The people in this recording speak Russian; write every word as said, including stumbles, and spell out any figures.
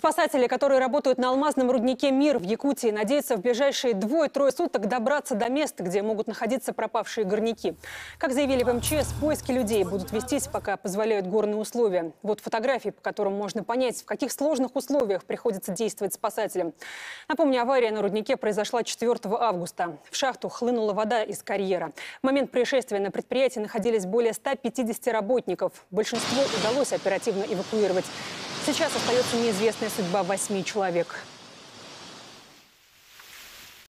Спасатели, которые работают на алмазном руднике «Мир» в Якутии, надеются в ближайшие двое-трое суток добраться до места, где могут находиться пропавшие горняки. Как заявили в эм че эс, поиски людей будут вестись, пока позволяют горные условия. Вот фотографии, по которым можно понять, в каких сложных условиях приходится действовать спасателям. Напомню, авария на руднике произошла четвёртого августа. В шахту хлынула вода из карьера. В момент происшествия на предприятии находились более ста пятидесяти работников. Большинство удалось оперативно эвакуировать. Сейчас остается неизвестная судьба восьми человек.